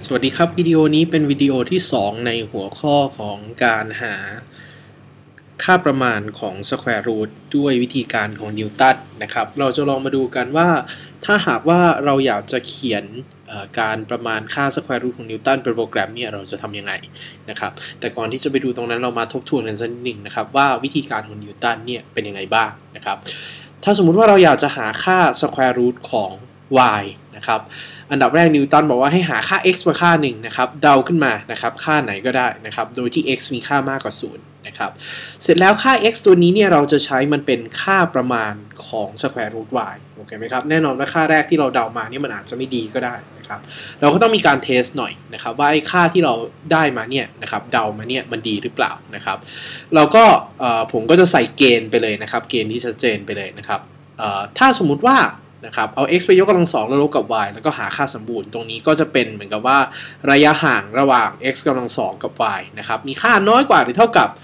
สวัสดีครับวิดีโอนี้เป็นวิดีโอที่2ในหัวข้อของการหาค่าประมาณของ Square Root ด้วยวิธีการของนิวตันนะครับเราจะลองมาดูกันว่าถ้าหากว่าเราอยากจะเขียนการประมาณค่า Square Root ของนิวตันเป็นโปรแกรมเนี่ยเราจะทำยังไงนะครับแต่ก่อนที่จะไปดูตรงนั้นเรามาทบทวนกันสักนิดหนึ่งนะครับว่าวิธีการของนิวตันเนี่ยเป็นยังไงบ้างนะครับถ้าสมมุติว่าเราอยากจะหาค่า Square Root ของ y นะครับอันดับแรกนิวตันบอกว่าให้หาค่า x มาค่าหนึ่งนะครับเดาขึ้นมานะครับค่าไหนก็ได้นะครับโดยที่ x มีค่ามากกว่า0นะครับเสร็จแล้วค่า x ตัวนี้เนี่ยเราจะใช้มันเป็นค่าประมาณของ square root y โอเคไหมครับแน่นอนว่าค่าแรกที่เราเดามาเนี่ยมันอาจจะไม่ดีก็ได้นะครับเราก็ต้องมีการเทสหน่อยนะครับว่าไอ้ค่าที่เราได้มาเนี่ยนะครับเดามาเนี่ยมันดีหรือเปล่านะครับเราก็ผมก็จะใส่เกณฑ์ไปเลยนะครับเกณฑ์ที่ชัดเจนไปเลยนะครับถ้าสมมุติว่านะครับเอา x ไปยกกำลัง2แล้วลบกับ y แล้วก็หาค่าสมบูรณ์ตรงนี้ก็จะเป็นเหมือนกับว่าระยะห่างระหว่าง x กำลัง2กับ y นะครับมีค่าน้อยกว่าหรือเท่ากับ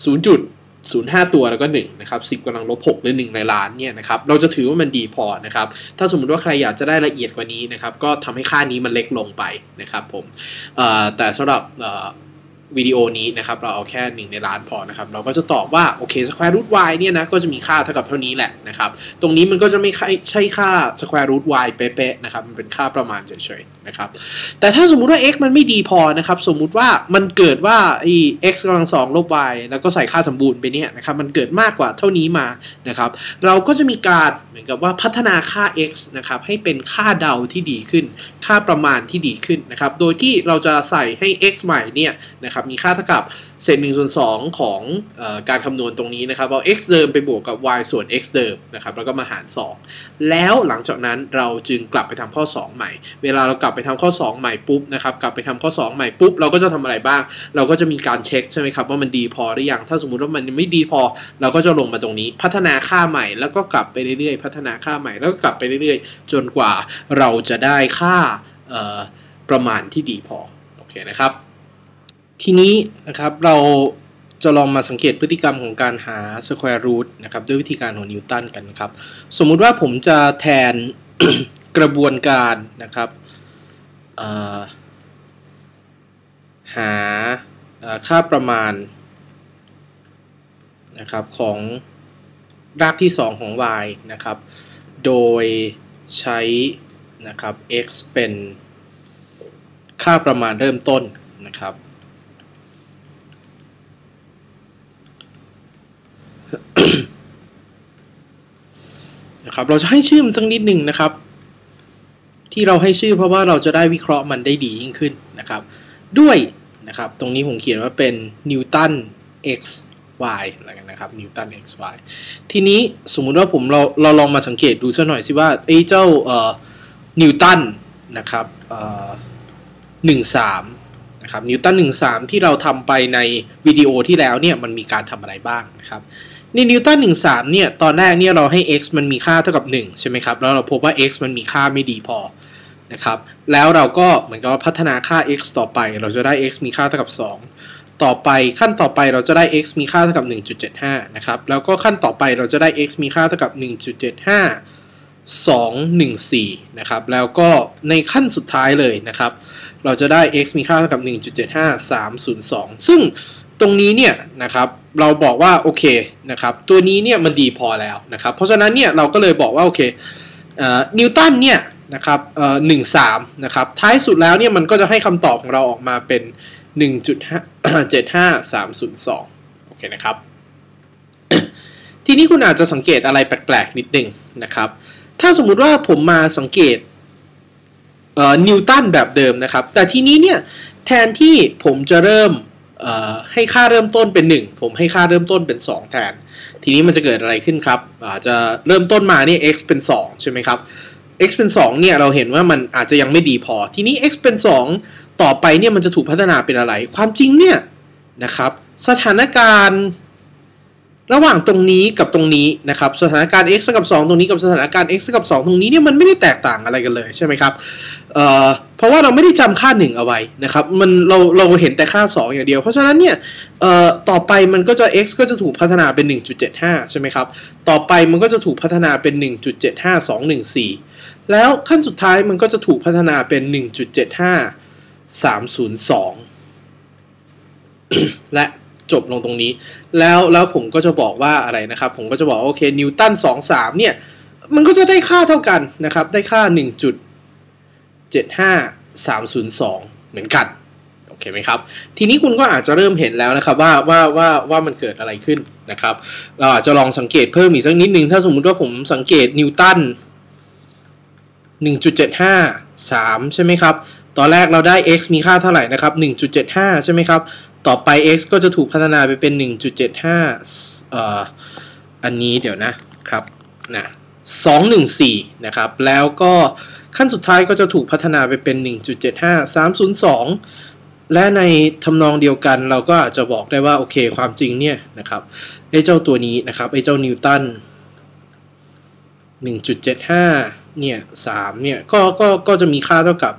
0.05 ตัวแล้วก็1นะครับ10กำลังลบ6หรือ1ในล้านเนี่ยนะครับเราจะถือว่ามันดีพอนะครับถ้าสมมุติว่าใครอยากจะได้ละเอียดกว่านี้นะครับก็ทำให้ค่านี้มันเล็กลงไปนะครับผมแต่สำหรับวิดีโอนี้นะครับเราเอาแค่1ในล้านพอนะครับเราก็จะตอบว่าโอเค square root y เนี่ยนะก็จะมีค่าเท่ากับเท่านี้แหละนะครับตรงนี้มันก็จะไม่ใช่ค่า square root y เป๊ะๆนะครับมันเป็นค่าประมาณเฉยๆนะครับแต่ถ้าสมมุติว่า x มันไม่ดีพอนะครับสมมุติว่ามันเกิดว่าx กำลัง2ลบ y แล้วก็ใส่ค่าสมบูรณ์ไปเนี่ยนะครับมันเกิดมากกว่าเท่านี้มานะครับเราก็จะมีการเหมือนกับว่าพัฒนาค่า x นะครับให้เป็นค่าเดาที่ดีขึ้นค่าประมาณที่ดีขึ้นนะครับโดยที่เราจะใส่ให้ x ใหม่เนี่ยนะครับมีค่าเท่ากับเศษ1/2ของการคำนวณตรงนี้นะครับเอา x เดิมไปบวกกับ y ส่วน x เดิมนะครับแล้วก็มาหาร2แล้วหลังจากนั้นเราจึงกลับไปทำข้อ2ใหม่เวลาเรากลับไปทำข้อ2ใหม่ปุ๊บนะครับกลับไปทำข้อ2ใหม่ปุ๊บเราก็จะทำอะไรบ้างเราก็จะมีการเช็คใช่ไหมครับว่ามันดีพอหรือยังถ้าสมมุติว่ามันไม่ดีพอเราก็จะลงมาตรงนี้พัฒนาค่าใหม่แล้วก็กลับไปเรื่อยๆพัฒนาค่าใหม่แล้วก็กลับไปเรื่อยๆจนกว่าเราจะได้ค่าประมาณที่ดีพอโอเคนะครับทีนี้นะครับเราจะลองมาสังเกตพฤติกรรมของการหา square root นะครับด้วยวิธีการของนิวตันกันนะครับสมมุติว่าผมจะแทน กระบวนการนะครับหาค่าประมาณนะครับของรากที่2ของ y นะครับโดยใช้นะครับ x เป็นค่าประมาณเริ่มต้นนะครับนะครับเราจะให้ชื่อมันสักนิดหนึ่งนะครับที่เราให้ชื่อเพราะว่าเราจะได้วิเคราะห์มันได้ดียิ่งขึ้นนะครับด้วยนะครับตรงนี้ผมเขียนว่าเป็นนิวตัน x y อะไรกันนะครับนิวตัน x y ทีนี้สมมุติว่าเราลองมาสังเกตดูสักหน่อยสิว่าไอ้เจ้านิวตันนะครับ13นะครับนิวตัน13ที่เราทำไปในวิดีโอที่แล้วเนี่ยมันมีการทำอะไรบ้างนะครับในนิวตัน13เนี่ยตอนแรกเนี่ยเราให้ x มันมีค่าเท่ากับ1ใช่ไหมครับแล้วเราพบว่า x มันมีค่าไม่ดีพอนะครับแล้วเราก็เหมือนกับว่าพัฒนาค่า x ต่อไปเราจะได้ x มีค่าเท่ากับ2ต่อไปขั้นต่อไปเราจะได้ x มีค่าเท่ากับ 1.75 นะครับแล้วก็ขั้นต่อไปเราจะได้ x มีค่าเท่ากับ 1.75 214นะครับแล้วก็ในขั้นสุดท้ายเลยนะครับเราจะได้ x มีค่าเท่ากับ 1.75 302 ซึ่งตรงนี้เนี่ยนะครับเราบอกว่าโอเคนะครับตัวนี้เนี่ยมันดีพอแล้วนะครับเพราะฉะนั้นเนี่ยเราก็เลยบอกว่าโอเคนิวตันเนี่ยนะครับ13นะครับท้ายสุดแล้วเนี่ยมันก็จะให้คำตอบของเราออกมาเป็น 1.75302 โอเคนะครับ ทีนี้คุณอาจจะสังเกตอะไรแปลกๆนิดนึงนะครับถ้าสมมุติว่าผมมาสังเกตนิวตันแบบเดิมนะครับแต่ทีนี้เนี่ยแทนที่ผมจะเริ่มให้ค่าเริ่มต้นเป็น1ผมให้ค่าเริ่มต้นเป็น2แทนทีนี้มันจะเกิดอะไรขึ้นครับจะเริ่มต้นมาเนี่ย x เป็น2ใช่ไหมครับ x เป็น2เนี่ยเราเห็นว่ามันอาจจะยังไม่ดีพอทีนี้ x เป็น2ต่อไปเนี่ยมันจะถูกพัฒนาเป็นอะไรความจริงเนี่ยนะครับสถานการณ์ระหว่างตรงนี้กับตรงนี้นะครับสถานการณ์ x กับ2ตรงนี้กับสถานการณ์ x กับ2ตรงนี้เนี่ยมันไม่ได้แตกต่างอะไรกันเลยใช่ไหมครับเพราะว่าเราไม่ได้จำค่า1เอาไว้นะครับเราเห็นแต่ค่า2อย่างเดียวเพราะฉะนั้นเนี่ยต่อไปมันก็จะ x ก็จะถูกพัฒนาเป็น 1.75 ใช่ไหมครับต่อไปมันก็จะถูกพัฒนาเป็น 1.75214 แล้วขั้นสุดท้ายมันก็จะถูกพัฒนาเป็น 1.75 และจบลงตรงนี้แล้วผมก็จะบอกว่าอะไรนะครับผมก็จะบอกโอเคนิวตัน23เนี่ยมันก็จะได้ค่าเท่ากันนะครับได้ค่า 1.75302 เหมือนกันโอเคไหมครับทีนี้คุณก็อาจจะเริ่มเห็นแล้วนะครับว่ามันเกิดอะไรขึ้นนะครับเราอาจจะลองสังเกตเพิ่มอีกสักนิดนึงถ้าสมมุติว่าผมสังเกตนิวตัน 1.753 ใช่ไหมครับตอนแรกเราได้ x มีค่าเท่าไหร่นะครับ 1.75 ใช่ไหมครับต่อไป x ก็จะถูกพัฒนาไปเป็น 1.75 อันนี้เดี๋ยวนะครับ214นะครับแล้วก็ขั้นสุดท้ายก็จะถูกพัฒนาไปเป็น 1.75302 และในทำนองเดียวกันเราก็อาจจะบอกได้ว่าโอเคความจริงเนี่ยนะครับไอ้เจ้าตัวนี้นะครับไอ้เจ้านิวตัน 1.75 เนี่ย3เนี่ยก็จะมีค่าเท่ากับ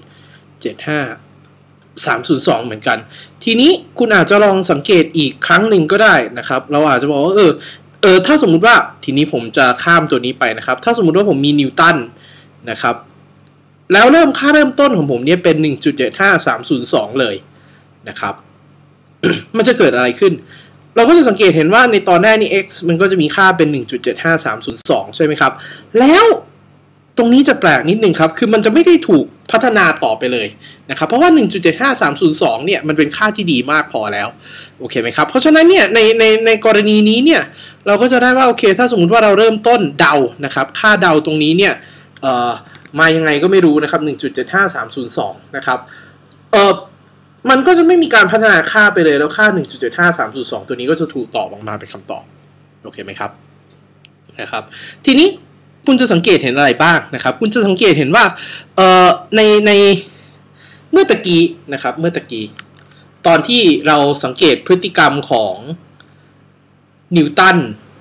1.75302 เหมือนกันทีนี้คุณอาจจะลองสังเกตอีกครั้งหนึ่งก็ได้นะครับเราอาจจะบอกว่าถ้าสมมุติว่าทีนี้ผมจะข้ามตัวนี้ไปนะครับถ้าสมมุติว่าผมมีนิวตันนะครับแล้วค่าเริ่มต้นของผมเนี่ยเป็น 1.75302 เลยนะครับ มันจะเกิดอะไรขึ้นเราก็จะสังเกตเห็นว่าในตอนแรกนี่ x มันก็จะมีค่าเป็น 1.75302 ใช่ไหมครับแล้วตรงนี้จะแปลกนิดนึงครับคือมันจะไม่ได้ถูกพัฒนาต่อไปเลยนะครับเพราะว่า 1.75302 เนี่ยมันเป็นค่าที่ดีมากพอแล้วโอเคไหมครับเพราะฉะนั้นเนี่ยในกรณีนี้เนี่ยเราก็จะได้ว่าโอเคถ้าสมมุติว่าเราเริ่มต้นเดานะครับค่าเดาตรงนี้เนี่ยมายังไงก็ไม่รู้นะครับ 1.75302 นะครับมันก็จะไม่มีการพัฒนาค่าไปเลยแล้วค่า 1.75302 ตัวนี้ก็จะถูกตอบออกมาเป็นคำตอบโอเคไหมครับนะครับทีนี้คุณจะสังเกตเห็นอะไรบ้างนะครับคุณจะสังเกตเห็นว่าในเมื่อตะกี้นะครับเมื่อตะกี้ตอนที่เราสังเกตพฤติกรรมของนิวตัน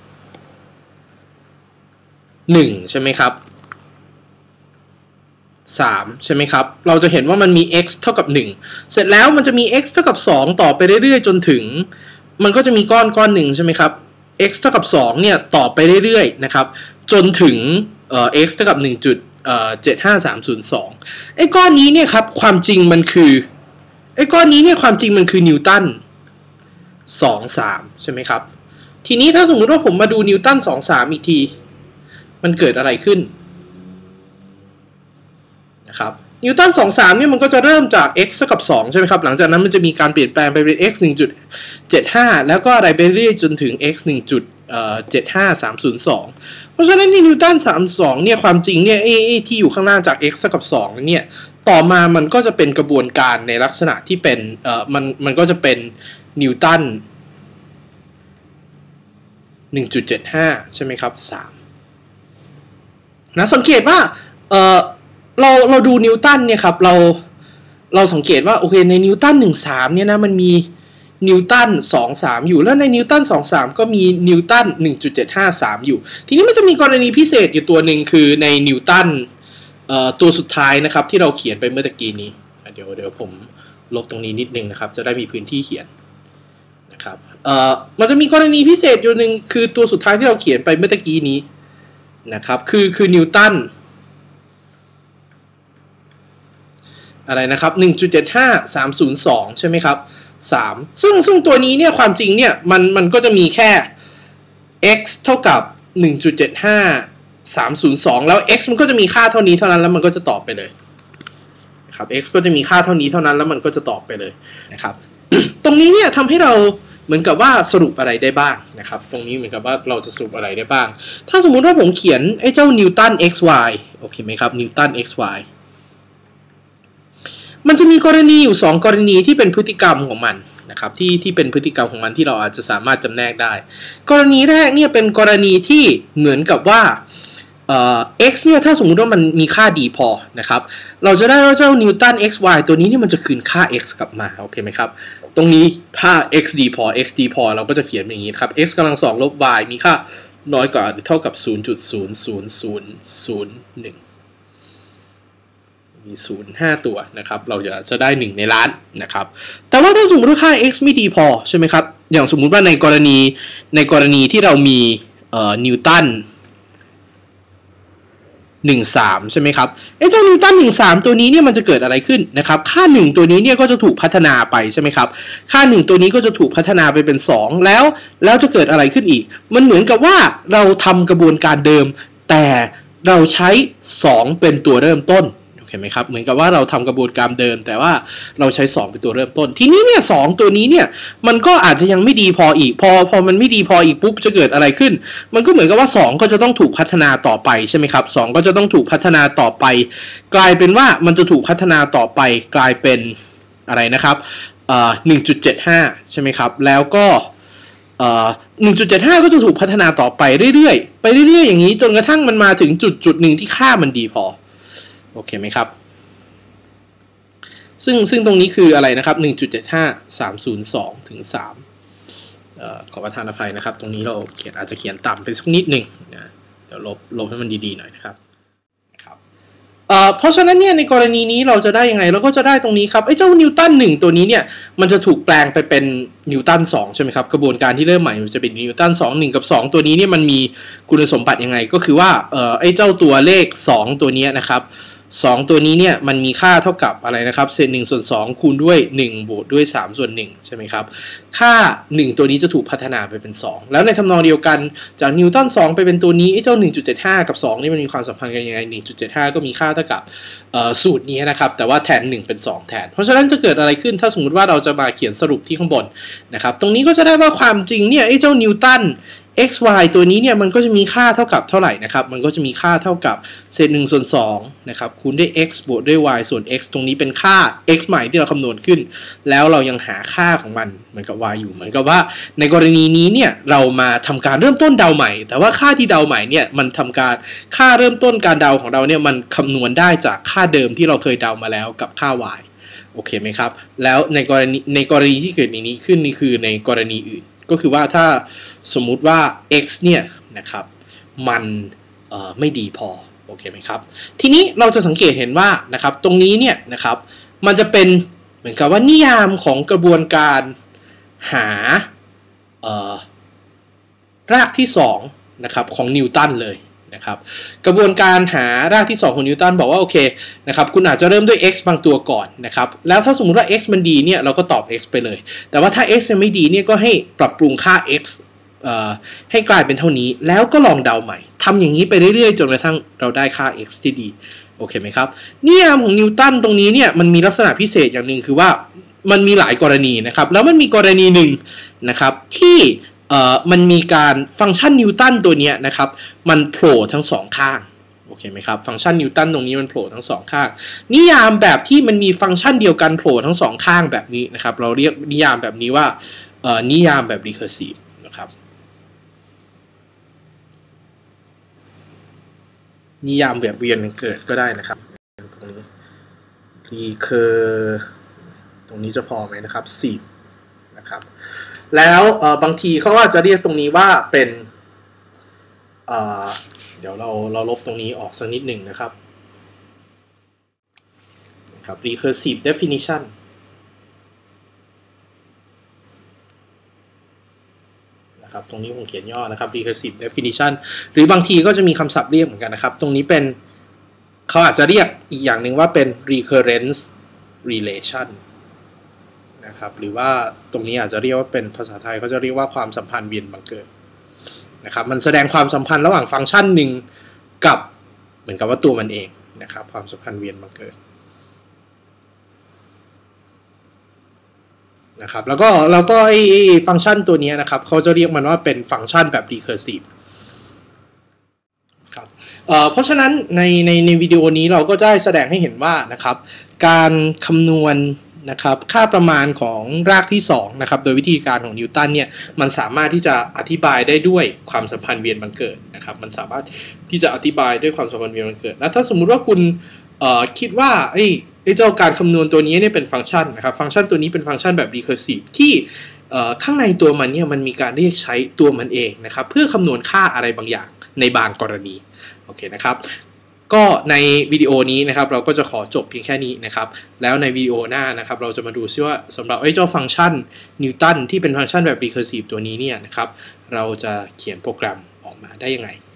1ใช่ไหมครับ3ใช่ไหมครับเราจะเห็นว่ามันมี x เท่ากับ1เสร็จแล้วมันจะมี x เท่ากับ2ต่อไปเรื่อยๆจนถึงมันก็จะมีก้อนหนึ่งใช่ไหมครับ x เท่ากับ2เนี่ยต่อไปเรื่อยๆนะครับจนถึงx เท่ากับ 1.75302 ไอ้ก้อนนี้เนี่ยครับความจริงมันคือไอ้ก้อนนี้เนี่ยความจริงมันคือนิวตัน23ใช่ไหมครับทีนี้ถ้าสมมุติว่าผมมาดูนิวตัน23อีกทีมันเกิดอะไรขึ้นนะครับนิวตัน23เนี่ยมันก็จะเริ่มจาก x เท่ากับ2ใช่ไหมครับหลังจากนั้นมันจะมีการเปลี่ยนแปลงไปเป็น x 1.75 แล้วก็อะไรไปเรื่อยจนถึง x 1.75302 เพราะฉะนั้นนิวตัน32เนี่ยความจริงเนี่ยที่อยู่ข้างหน้าจาก x เท่ากับ2เนี่ยต่อมามันก็จะเป็นกระบวนการในลักษณะที่เป็นมันก็จะเป็นนิวตัน 1.75 ใช่ไหมครับ3นะสังเกตว่าเราดูนิวตันเนี่ยครับเราสังเกตว่าโอเคในนิวตัน13เนี่ยนะมันมีนิวตัน23อยู่แล้วในนิวตัน23ก็มีนิวตัน 1.753 อยู่ทีนี้มันจะมีกรณีพิเศษอยู่ตัวหนึ่งคือในนิวตันตัวสุดท้ายนะครับที่เราเขียนไปเมื่อตะกี้นี้เดี๋ยวผมลบตรงนี้นิดนึงนะครับจะได้มีพื้นที่เขียนนะครับมันจะมีกรณีพิเศษอยู่หนึ่งคือตัวสุดท้ายที่เราเขียนไปเมื่อตะกี้นี้นะครับคือนิวตันอะไรนะครับ 1.75302 ใช่ไหมครับ3ซึ่งตัวนี้เนี่ยความจริงเนี่ยมันก็จะมีแค่ x เท่ากับ 1.75302 แล้ว x มันก็จะมีค่าเท่านี้เท่านั้นแล้วมันก็จะตอบไปเลยนะครับ x ก็จะมีค่าเท่านี้เท่านั้นแล้วมันก็จะตอบไปเลยนะครับ ตรงนี้เนี่ยทำให้เราเหมือนกับว่าสรุปอะไรได้บ้างนะครับตรงนี้เหมือนกับว่าเราจะสรุปอะไรได้บ้างถ้าสมมุติว่าผมเขียนไอ้เจ้านิวตัน xy โอเคไหมครับนิวตัน xyมันจะมีกรณีอยู่2กรณีที่เป็นพฤติกรรมของมันนะครับที่เป็นพฤติกรรมของมันที่เราอาจจะสามารถจำแนกได้กรณีแรกเนี่ยเป็นกรณีที่เหมือนกับว่าx เนี่ยถ้าสมมุติว่ามันมีค่าดีพอนะครับเราจะได้ว่าเจ้านิวตัน xy ตัวนี้เนี่ยมันจะคืนค่า x กลับมาโอเคไหมครับตรงนี้ค่า x ดีพอเราก็จะเขียนอย่างนี้ครับ x กำลัง2ลบ y มีค่าน้อยกว่าหรือเท่ากับ 0.00001มี0.5 ตัวนะครับเราจะได้1ในล้านนะครับแต่ว่าถ้าสมมติว่าค่า x ไม่ดีพอใช่ไหมครับอย่างสมมุติว่าในกรณีที่เรามีนิวตัน 13ใช่ไหมครับเจ้านิวตัน13ตัวนี้เนี่ยมันจะเกิดอะไรขึ้นนะครับค่า1ตัวนี้เนี่ยก็จะถูกพัฒนาไปใช่ไหมครับค่า1ตัวนี้ก็จะถูกพัฒนาไปเป็น2แล้วจะเกิดอะไรขึ้นอีกมันเหมือนกับว่าเราทำกระบวนการเดิมแต่เราใช้2เป็นตัวเริ่มต้นโอเคไหมครับเหมือนกับว่าเราทำกระบวนการเดิมแต่ว่าเราใช้2เป็นตัวเริ่มต้นทีนี้เนี่ย2ตัวนี้เนี่ยมันก็อาจจะยังไม่ดีพออีกพอมันไม่ดีพออีกปุ๊บจะเกิดอะไรขึ้นมันก็เหมือนกับว่า2ก็จะต้องถูกพัฒนาต่อไปใช่ไหมครับ2ก็จะต้องถูกพัฒนาต่อไปกลายเป็นว่ามันจะถูกพัฒนาต่อไปกลายเป็นอะไรนะครับ1.75 ใช่ไหมครับแล้วก็1.75 ก็จะถูกพัฒนาต่อไปเรื่อยๆอย่างนี้จนกระทั่งมันมาถึงจุดหนึ่งที่ค่ามันดีพอโอเคไหมครับซึ่งตรงนี้คืออะไรนะครับ 1.75 302 ถึง 3ขอประทานอภัยนะครับตรงนี้เราอาจจะเขียนต่ำไปสักนิดหนึ่งนะเดี๋ยวลบให้มันดีๆหน่อยนะครับเพราะฉะนั้นเนี่ยในกรณีนี้เราจะได้ยังไงเราก็จะได้ตรงนี้ครับเจ้านิวตัน1ตัวนี้เนี่ยมันจะถูกแปลงไปเป็นนิวตัน2ใช่ไหมครับกระบวนการที่เริ่มใหม่มันจะเป็นนิวตัน2 1กับ2ตัวนี้เนี่ยมันมีคุณสมบัติยังไงก็คือว่าเจ้าตัวเลข2ตัวนี้นะครับ2ตัวนี้เนี่ยมันมีค่าเท่ากับอะไรนะครับเศษ1 ส่วน 2คูณด้วย1บวกด้วย3 ส่วน 1ใช่ไหมครับค่า1ตัวนี้จะถูกพัฒนาไปเป็น2แล้วในทำนองเดียวกันจากนิวตัน2ไปเป็นตัวนี้เจ้า 1.75 กับ2นี่มันมีความสัมพันธ์กันยังไง 1.75 ก็มีค่าเท่ากับสูตรนี้นะครับแต่ว่าแทน1เป็น2แทนเพราะฉะนั้นจะเกิดอะไรขึ้นถ้าสมมติว่าเราจะมาเขียนสรุปที่ข้างบนนะครับตรงนี้ก็จะได้ว่าความจริงเนี่ยเจ้านิวตันxy ตัวนี้เนี่ยมันก็จะมีค่าเท่ากับเท่าไหร่นะครับมันก็จะมีค่าเท่ากับเศษ1 ส่วน 2นะครับคูณด้วย x บวกด้วย y ส่วน x ตรงนี้เป็นค่า x ใหม่ที่เราคำนวณขึ้นแล้วเรายังหาค่าของมันเหมือนกับ y อยู่เหมือนกับว่าในกรณีนี้เนี่ยเรามาทำการเริ่มต้นเดาใหม่แต่ว่าค่าที่เดาใหม่เนี่ยมันทำการค่าเริ่มต้นการเดาของเราเนี่ยมันคำนวณได้จากค่าเดิมที่เราเคยเดามาแล้วกับค่า y โอเคไหมครับแล้วในกรณีที่เกิดอย่างนี้ขึ้นนี่คือในกรณีอื่นก็คือว่าถ้าสมมุติว่า x เนี่ยนะครับมันไม่ดีพอโอเคไหมครับทีนี้เราจะสังเกตเห็นว่านะครับตรงนี้เนี่ยนะครับมันจะเป็นเหมือนกับว่านิยามของกระบวนการหารากที่2นะครับของนิวตันเลยนะครับกระบวนการหารากที่2ของนิวตันบอกว่าโอเคนะครับคุณอาจจะเริ่มด้วย x บางตัวก่อนนะครับแล้วถ้าสมมุติว่า x มันดีเนี่ยเราก็ตอบ x ไปเลยแต่ว่าถ้า x ยังไม่ดีเนี่ยก็ให้ปรับปรุงค่า x ให้กลายเป็นเท่านี้แล้วก็ลองเดาใหม่ทำอย่างนี้ไปเรื่อยๆจนกระทั่งเราได้ค่า x ที่ดีโอเคไหมครับนิยามของนิวตันตรงนี้เนี่ยมันมีลักษณะพิเศษอย่างหนึ่งคือว่ามันมีหลายกรณีนะครับแล้วมันมีกรณีหนึ่งนะครับที่มันมีการฟังก์ชันนิวตันตัวนี้นะครับมันโผล่ทั้งสองข้างโอเคไหมครับฟังก์ชันนิวตันตรงนี้มันโผล่ทั้งสองข้างนิยามแบบที่มันมีฟังก์ชันเดียวกันโผล่ทั้งสองข้างแบบนี้นะครับเราเรียกนิยามแบบนี้ว่านิยามแบบ recursive นะครับนิยามแบบเวียนเกิดก็ได้นะครับตรงนี้ ตรงนี้จะพอไหมนะครับ10นะครับแล้วบางทีเขาอาจจะเรียกตรงนี้ว่าเป็นเดี๋ยวเราลบตรงนี้ออกสักนิดหนึ่งนะครับrecursive definition นะครับตรงนี้ผมเขียนย่อนะครับ recursive definition หรือบางทีก็จะมีคำศัพท์เรียกเหมือนกันนะครับตรงนี้เป็นเขาอาจจะเรียกอีกอย่างหนึ่งว่าเป็น recurrence relation นะครับหรือว่าตรงนี้อาจจะเรียกว่าเป็นภาษาไทยเขาจะเรียกว่าความสัมพันธ์เวียนบังเกิดนะครับมันแสดงความสัมพันธ์ระหว่างฟังก์ชันหนึ่งกับเหมือนกับว่าตัวมันเองนะครับความสัมพันธ์เวียนบังเกิดนะครับแล้วก็ไอ้ฟังก์ชันตัวนี้นะครับเขาจะเรียกมันว่าเป็นฟังก์ชันแบบ recursive ครับเพราะฉะนั้นในวิดีโอนี้เราก็ได้แสดงให้เห็นว่านะครับการคำนวณนะครับค่าประมาณของรากที่2นะครับโดยวิธีการของนิวตันเนี่ยมันสามารถที่จะอธิบายได้ด้วยความสัมพันธ์เวียนบังเกิดนะครับมันสามารถที่จะอธิบายด้วยความสัมพันธ์เวียนบังเกิดแล้วถ้าสมมุติว่าคุณคิดว่าไอ้เจ้าการคำนวณตัวนี้เนี่ยเป็นฟังก์ชันนะครับฟังก์ชันตัวนี้เป็นฟังก์ชันแบบ recursive ที่ข้างในตัวมันเนี่ยมันมีการเรียกใช้ตัวมันเองนะครับเพื่อคำนวณค่าอะไรบางอย่างในบางกรณีโอเคนะครับก็ในวิดีโอนี้นะครับเราก็จะขอจบเพียงแค่นี้นะครับแล้วในวิดีโอหน้านะครับเราจะมาดูซิว่าสำหรับไอ้เจ้าฟังก์ชันนิวตันที่เป็นฟังก์ชันแบบ recursive ตัวนี้เนี่ยนะครับเราจะเขียนโปรแกรมออกมาได้ยังไง